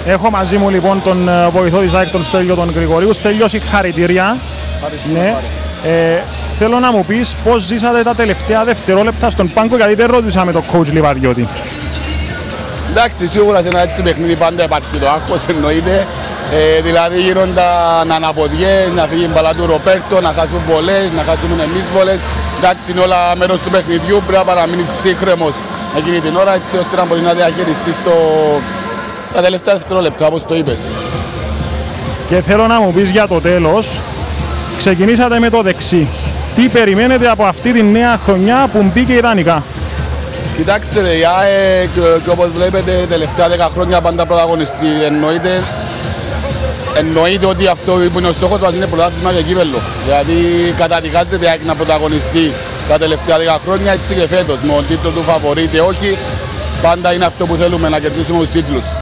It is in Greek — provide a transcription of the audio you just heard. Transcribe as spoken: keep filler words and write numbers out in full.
Έχω μαζί μου λοιπόν τον βοηθό της ΑΕΚ, τον Στέλιο τον Γρηγορίου. Στέλιο, συγχαρητήρια. Ναι. Ε, θέλω να μου πεις πώς ζήσατε τα τελευταία δευτερόλεπτα στον πάγκο, γιατί δεν ρώτησαμε τον coach Λιβαδιώτη. Εντάξει, σίγουρα σε ένα έτσι παιχνίδι πάντα υπάρχει το άγχος, εννοείται. Ε, δηλαδή γίνονταν αναποδιές, να φύγει η μπαλά του Ροπέρτο, να χάσουν βολές, να χάσουμε εμείς βολές. Εντάξει, είναι όλα μέρος του παιχνιδιού, πρέπει να παραμείνεις ψύχρεμος εκείνη την ώρα, έτσι ώστε να μπορεί να διαχειριστείς το... τα τελευταία δευτερόλεπτα, όπως το είπες. Και θέλω να μου πεις για το τέλος, ξεκινήσατε με το δεξί. Τι περιμένετε από αυτή τη νέα χρονιά που μπήκε ιδανικά? Κοιτάξτε, η ΑΕΚ, και όπως βλέπετε, τελευταία δέκα χρόνια πάντα πρωταγωνιστή. Εννοείται, εννοείται ότι αυτό που είναι ο στόχος μας είναι πρωτάθλημα και κύπελλο. Δηλαδή καταδικάζεται η ΑΕΚ να πρωταγωνιστεί τα τελευταία δέκα χρόνια, έτσι και φέτος. Με τον τίτλο του φαβορί είτε όχι, πάντα είναι αυτό που θέλουμε, να κερδίσουμε τους τίτλους.